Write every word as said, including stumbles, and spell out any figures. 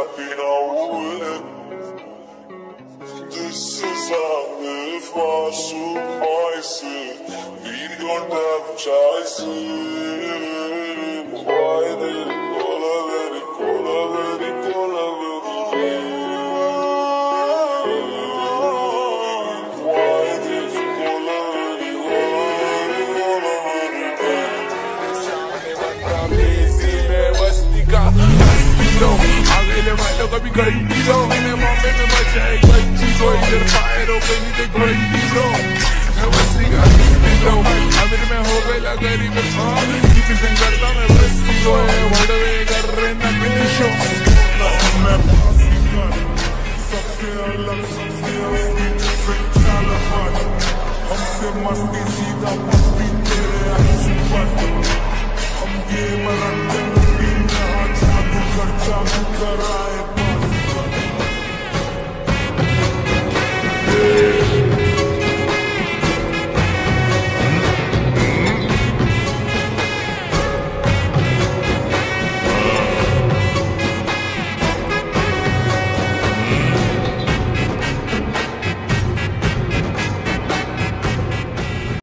happy now with it. This is how if I surprise it. We don't have choices. Why did all of it, all of it, all of it? Why did all of it, all of it, all of it? आगे मारो कभी घंटी लो मैंने बॉम्बे में मचाए बच्ची को इधर फायर हो गई तो घंटी लो मैं बस्ती का लो अमीर में हो गई लगरी में भाग किसी से करता मैं बस्ती को है वड़वे कर रहे ना फिनिशो मैं सबसे अलग सबसे असली से चालक हमसे मस्ती सीधा पप्पी तेरे